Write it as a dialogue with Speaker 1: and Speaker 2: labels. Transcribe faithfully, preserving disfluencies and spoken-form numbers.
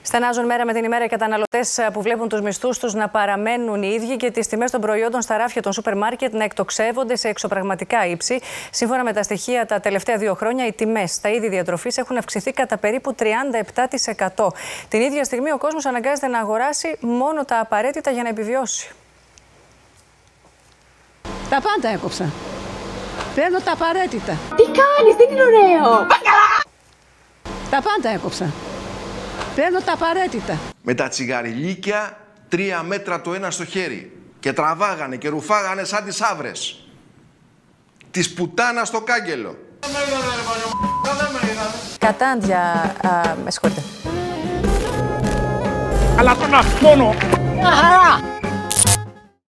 Speaker 1: Στενάζουν μέρα με την ημέρα οι καταναλωτές που βλέπουν τους μισθούς τους να παραμένουν οι ίδιοι και τις τιμές των προϊόντων στα ράφια των σούπερ μάρκετ να εκτοξεύονται σε εξωπραγματικά ύψη. Σύμφωνα με τα στοιχεία, τα τελευταία δύο χρόνια οι τιμές στα είδη διατροφής έχουν αυξηθεί κατά περίπου τριάντα επτά τοις εκατό. Την ίδια στιγμή ο κόσμος αναγκάζεται να αγοράσει μόνο τα απαραίτητα για να επιβιώσει.
Speaker 2: Τα πάντα έκοψα. Παίρνω τα απαραίτητα.
Speaker 3: Τι κάνεις, δεν είναι ωραίο!
Speaker 2: Τα πάντα έκοψα. Παίρνω τα απαραίτητα.
Speaker 4: Με τα τσιγαριλίκια τρία μέτρα το ένα στο χέρι. Και τραβάγανε και ρουφάγανε σαν τις άβρες. Της πουτάνας στο κάγκελο.
Speaker 1: Κατάντια, α, με συγχωρείτε.
Speaker 5: Αλλά στον αυτόνο.
Speaker 3: Μια χαρά!